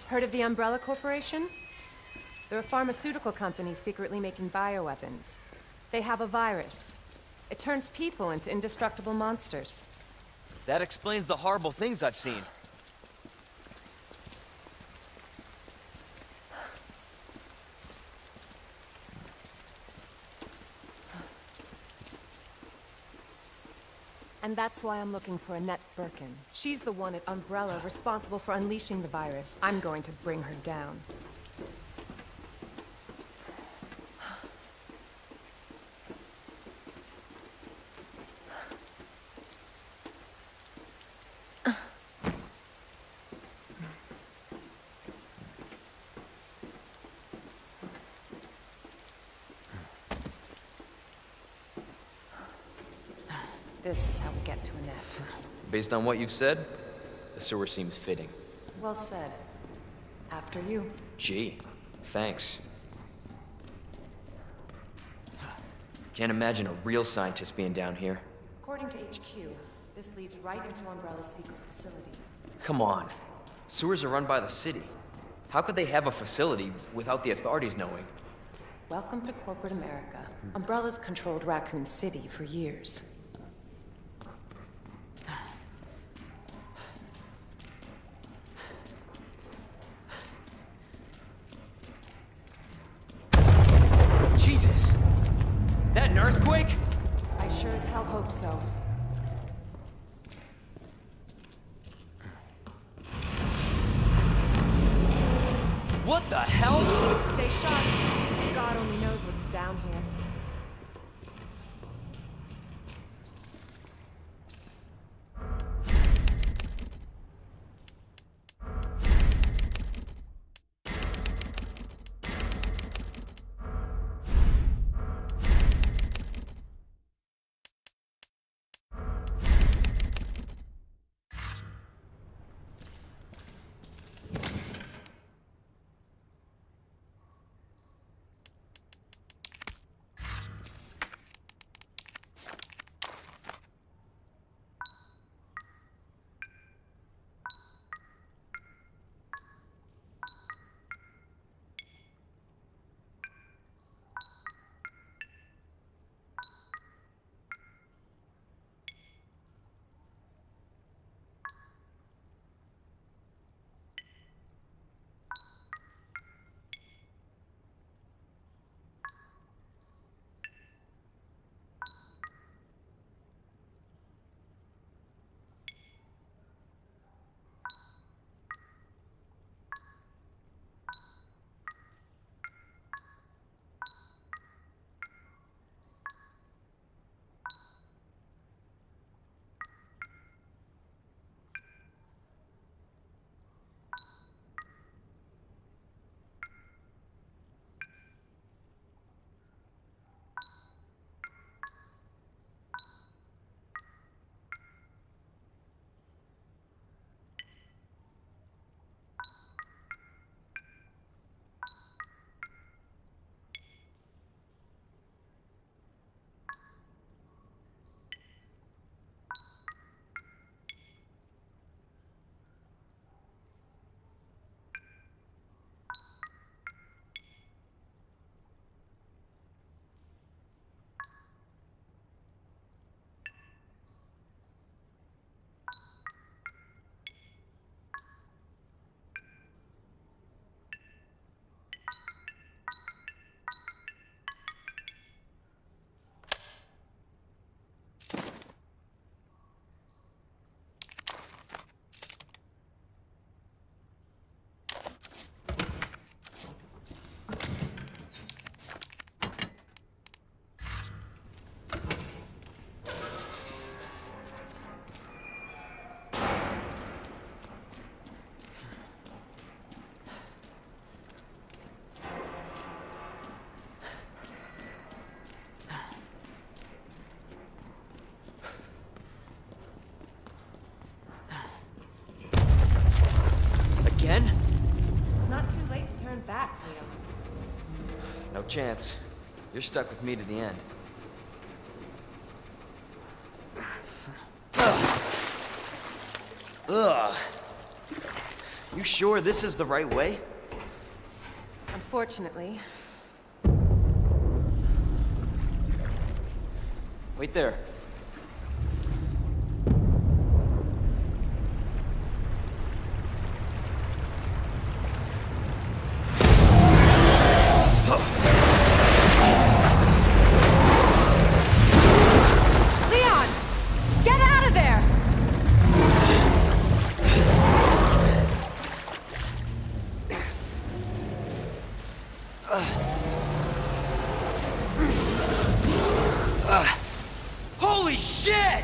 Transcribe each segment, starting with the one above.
Heard of the Umbrella Corporation? They're a pharmaceutical company secretly making bioweapons. They have a virus. It turns people into indestructible monsters. That explains the horrible things I've seen. And that's why I'm looking for Annette Birkin. She's the one at Umbrella responsible for unleashing the virus. I'm going to bring her down. This is how we get to Annette. Based on what you've said, the sewer seems fitting. Well said. After you. Gee, thanks. Can't imagine a real scientist being down here. According to HQ, this leads right into Umbrella's secret facility. Come on. Sewers are run by the city. How could they have a facility without the authorities knowing? Welcome to corporate America. Umbrella's controlled Raccoon City for years. Jesus! That an earthquake? I sure as hell hope so. What the hell? Stay sharp. God only knows what's down here. Again? It's not too late to turn back, Leo. No chance. You're stuck with me to the end. Ugh. You sure this is the right way? Unfortunately. Wait there. Leon! Get out of there! Holy shit!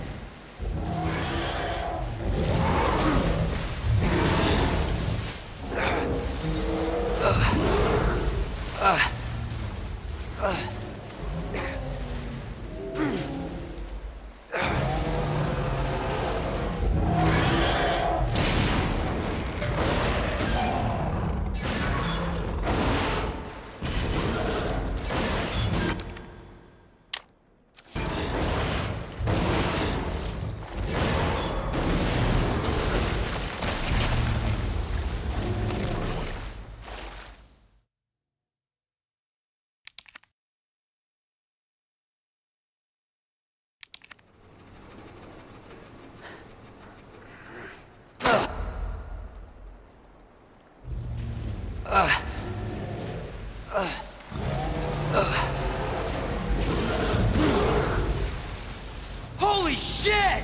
Holy shit!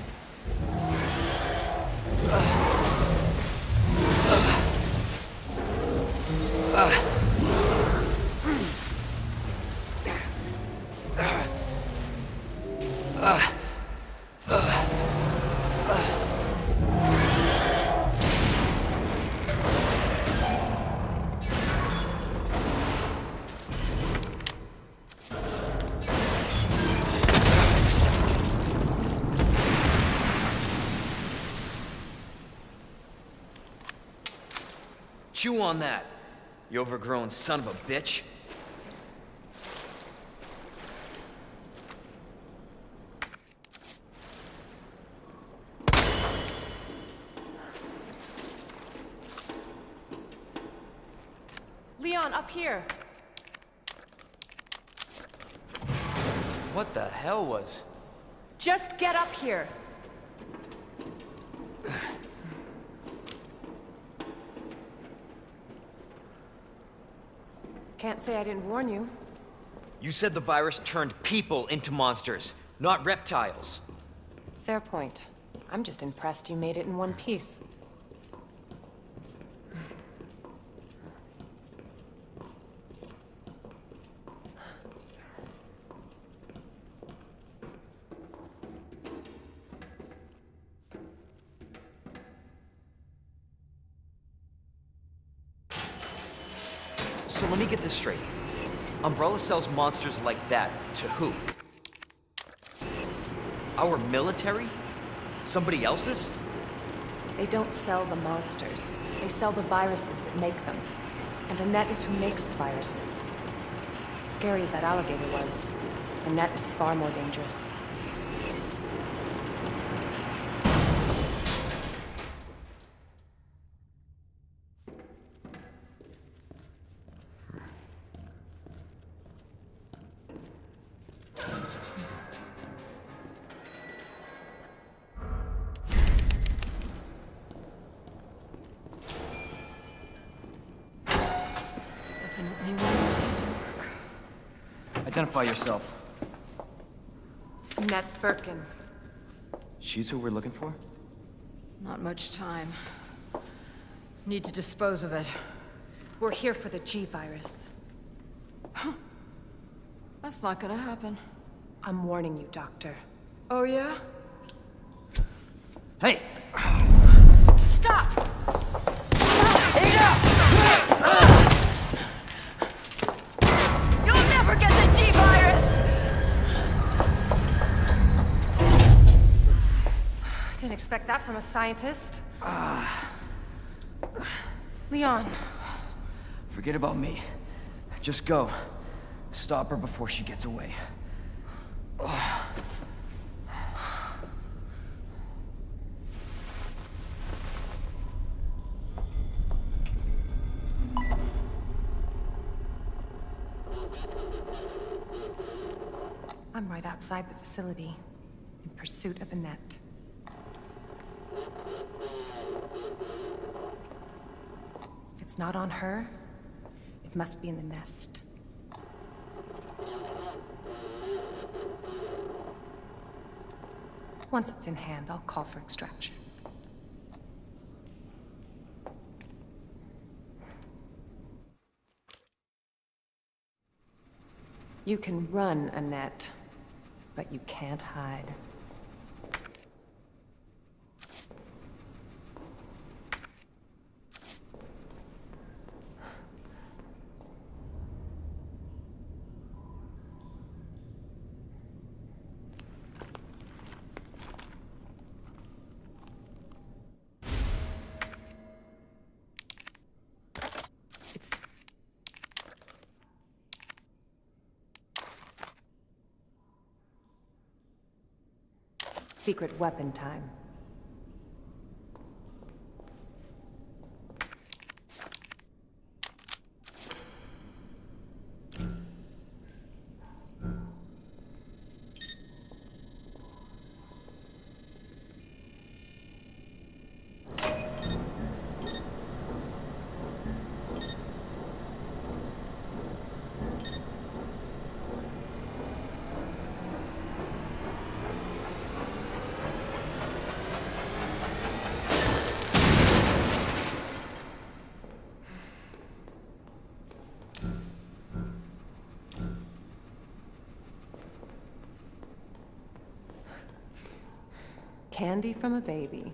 Chew on that, you overgrown son of a bitch. Leon, up here! What the hell was... Just get up here! Can't say I didn't warn you. You said the virus turned people into monsters, not reptiles. Fair point. I'm just impressed you made it in one piece. So let me get this straight. Umbrella sells monsters like that to who? Our military? Somebody else's? They don't sell the monsters. They sell the viruses that make them. And Annette is who makes the viruses. Scary as that alligator was, Annette is far more dangerous. Definitely won't work. Identify yourself. Annette Birkin. She's who we're looking for? Not much time. Need to dispose of it. We're here for the G-Virus. That's not gonna happen. I'm warning you, Doctor. Oh yeah? Hey! Stop! You'll never get the G-Virus! Didn't expect that from a scientist. Leon. Forget about me. Just go. Stop her before she gets away. outside the facility, in pursuit of Annette. If it's not on her, it must be in the nest. Once it's in hand, I'll call for extraction. You can run, Annette, but you can't hide. Secret weapon time. Candy from a baby.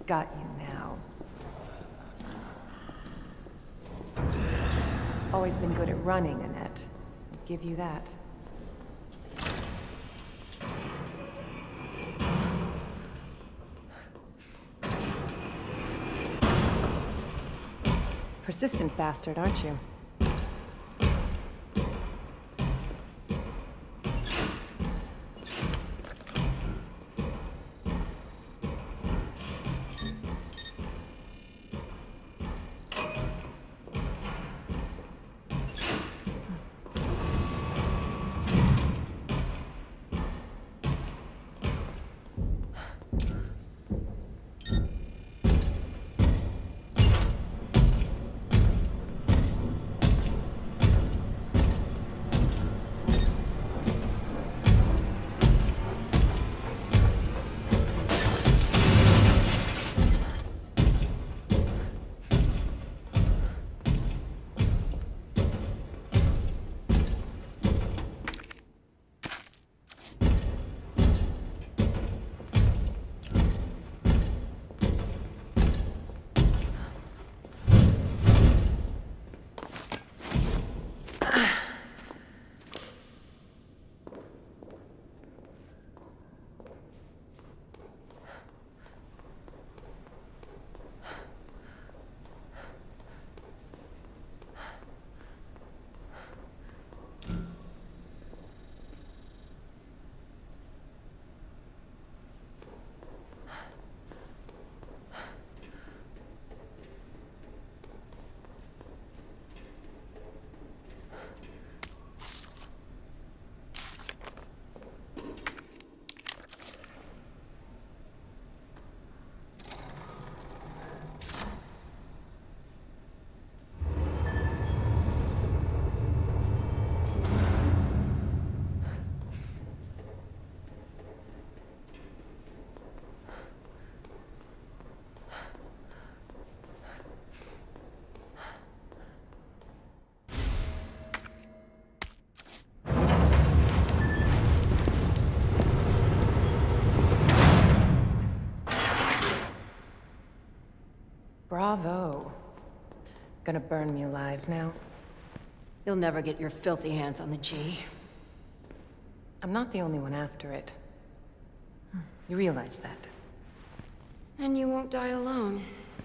got you now. Always been good at running, Annette. I'll give you that. Persistent bastard, aren't you? Bravo. Gonna burn me alive now? You'll never get your filthy hands on the G. I'm not the only one after it. You realize that? And you won't die alone.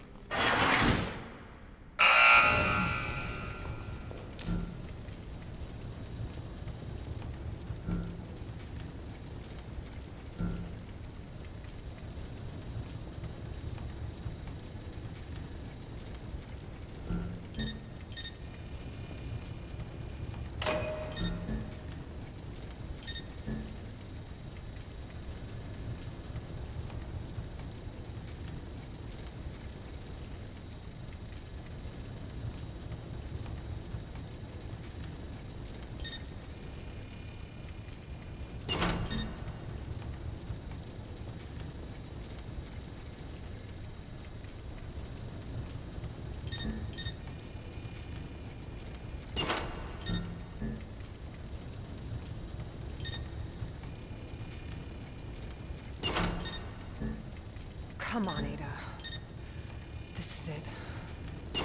Come on, Ada. This is it.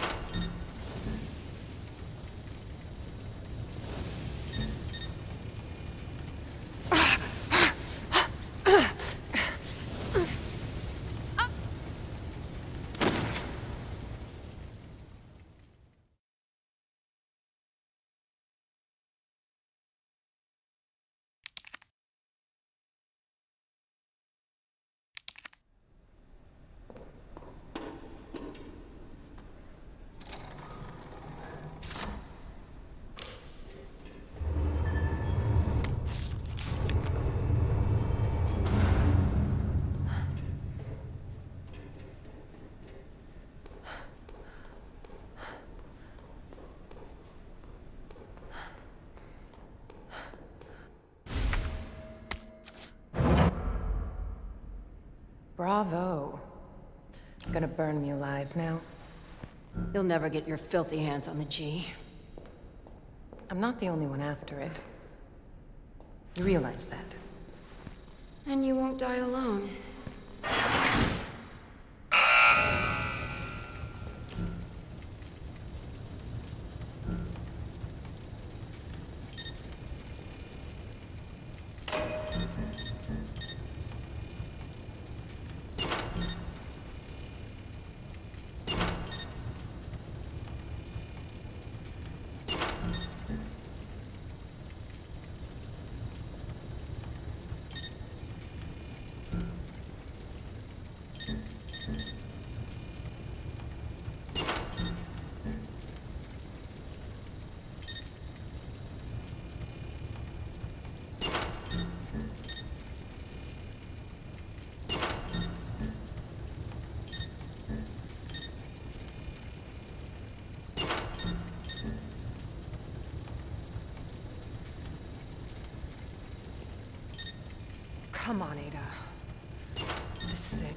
Bravo. Gonna burn me alive now? You'll never get your filthy hands on the G. I'm not the only one after it. You realize that? And you won't die alone. Come on, Ada. This is it.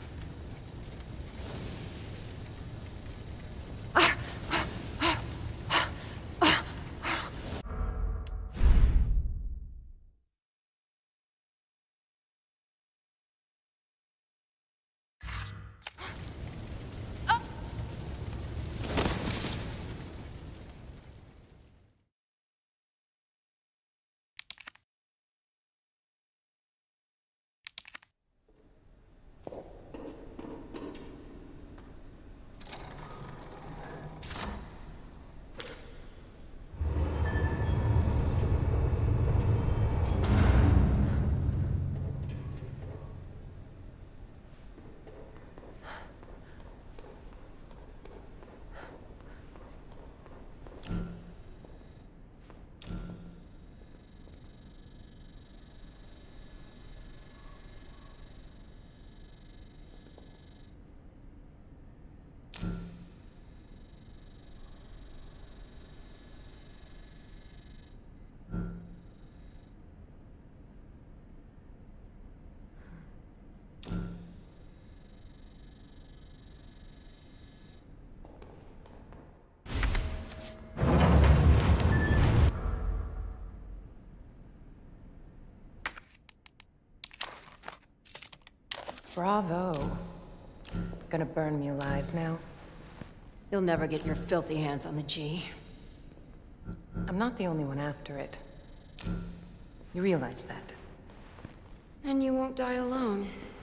Bravo. Gonna burn me alive now? You'll never get your filthy hands on the G. I'm not the only one after it. You realize that? And you won't die alone.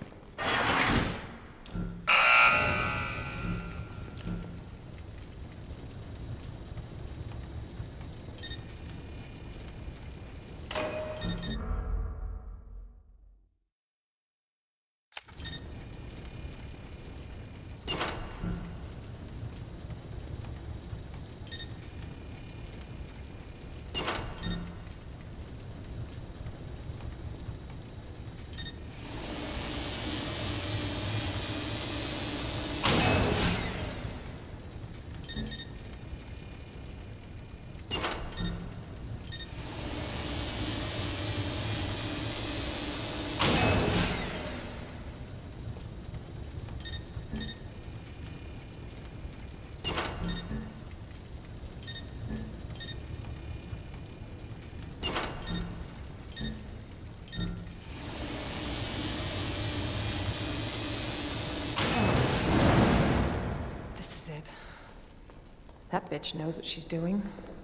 That bitch knows what she's doing.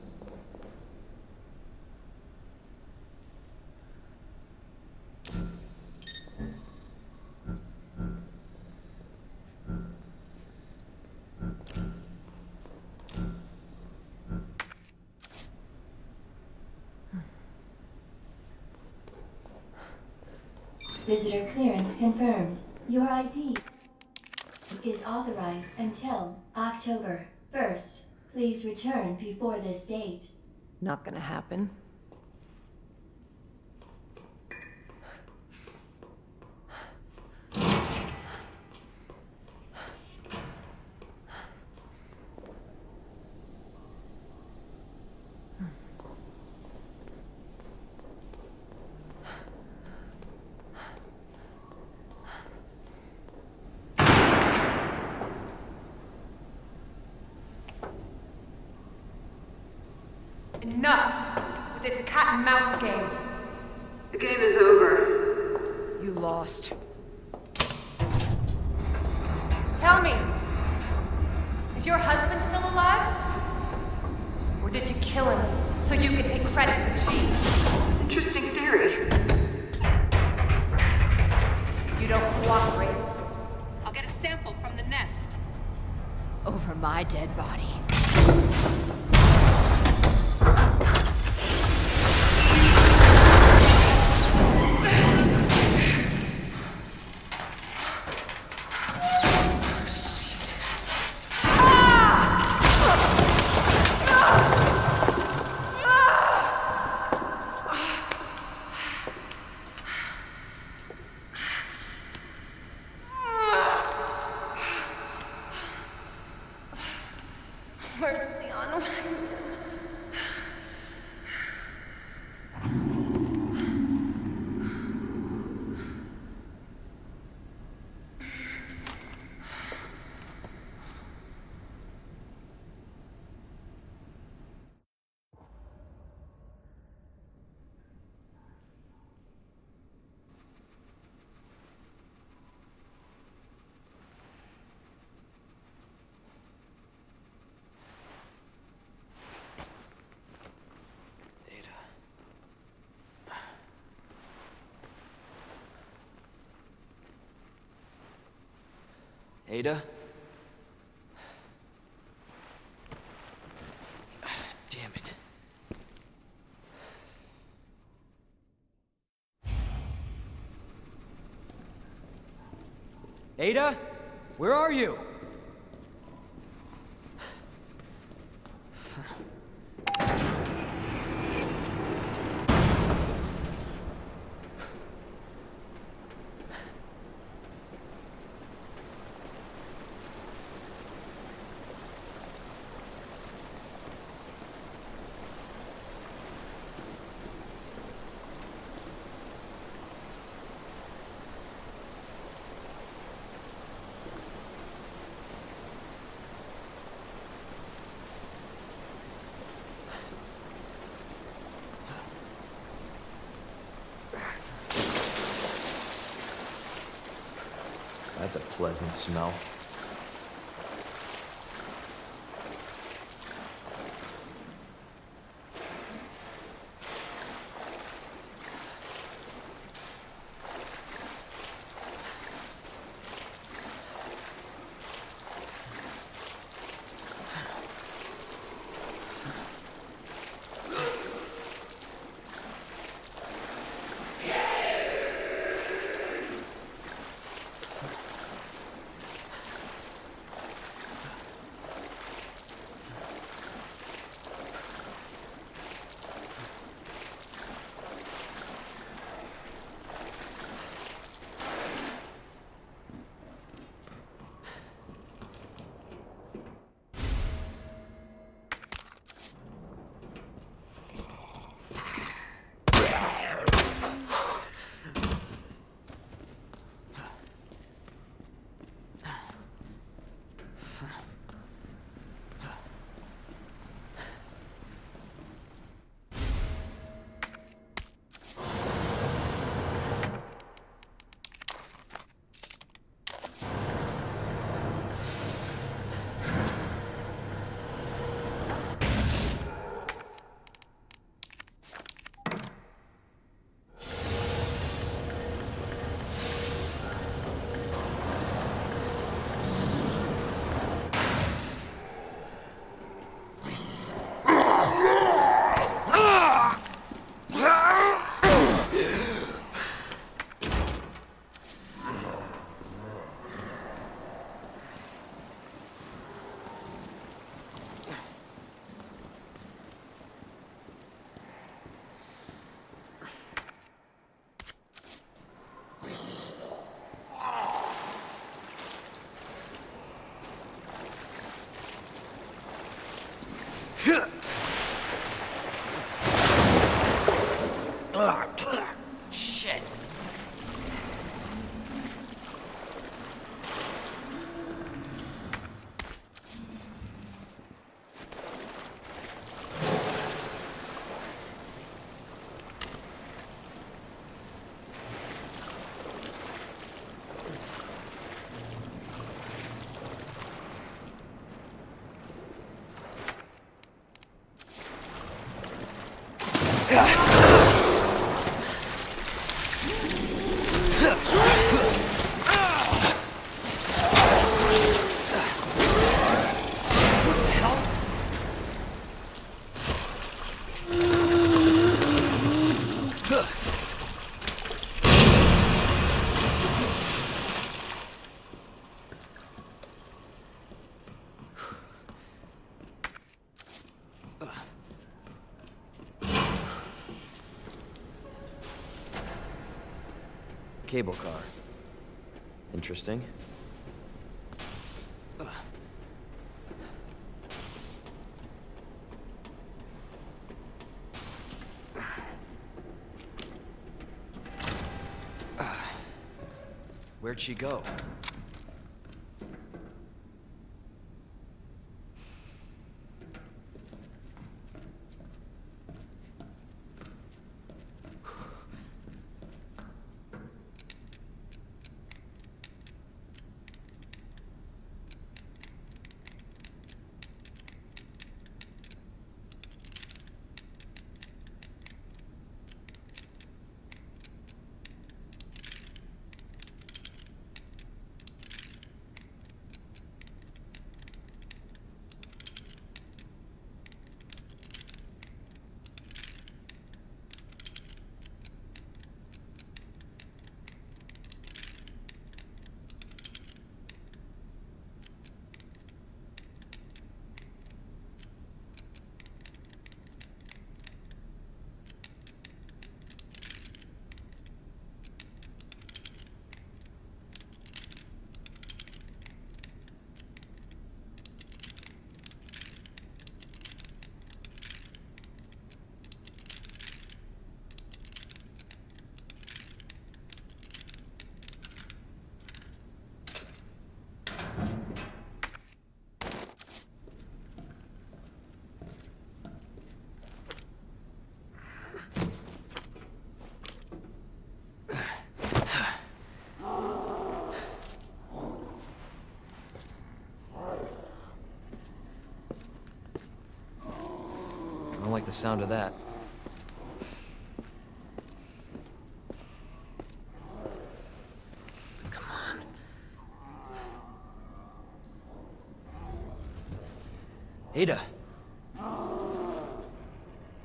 Visitor clearance confirmed. Your ID is authorized until October 1st. Please return before this date. Not gonna happen. Enough with this cat and mouse game. The game is over. You lost. Tell me, is your husband still alive? Or did you kill him so you could take credit for G? Interesting theory. You don't cooperate, I'll get a sample from the nest. Over my dead body. Where's Leon when I Ada? Damn it. Ada? Where are you? That's a pleasant smell. Shit. Cable car. Interesting. Where'd she go? the sound of that. Come on. Ada!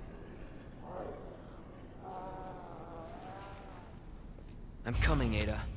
I'm coming, Ada.